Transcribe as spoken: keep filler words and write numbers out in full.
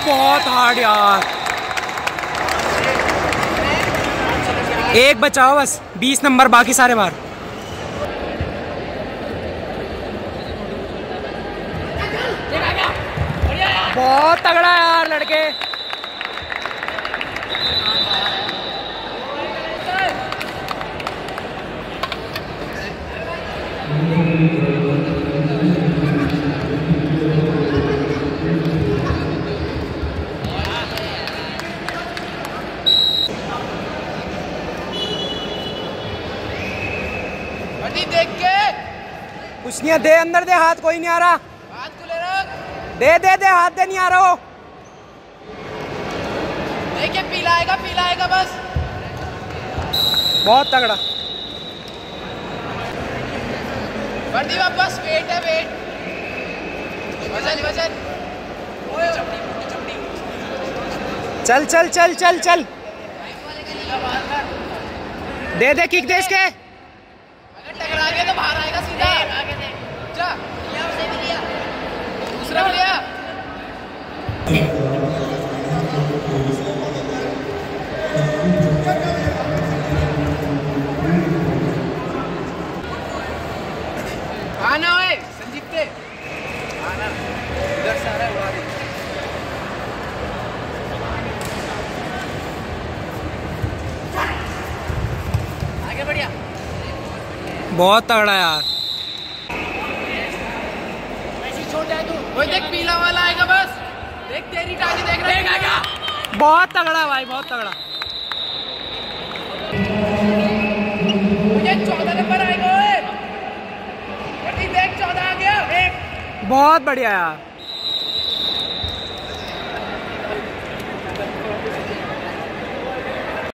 बहुत हार्ड यार। एक बचाओ बस, बीस नंबर, बाकी सारे बाहर। बहुत तगड़ा यार लड़के। देख के कुछ नहीं है, दे अंदर दे, हाथ कोई नहीं आ रहा। हाथ खुले रख। दे दे दे, हाथ दे, नहीं आ रहा हो। देखिए पीला आएगा, पीला आएगा बस। बहुत तगड़ा। बंदी वापस, वेट है वेट, वजन वजन। चल चल चल चल चल, दे दे किक दे इसके। टकरा गया तो बाहर आएगा सीधा। आगे दे, जा लिया, उसे भी लिया, दूसरा भी लिया। आना ओए संजीत के, आना इधर से आ रहा है, उड़ा दे। आगे बढ़िया, बहुत तगड़ा यार। छोटा है तू, वो देख पीला वाला आएगा बस। देख तेरी टांगे, देख रहा है क्या? बहुत तगड़ा भाई, बहुत तगड़ा। मुझे चौदह नंबर आएगा ओए। देख चौदह आ गया। बहुत बढ़िया यार।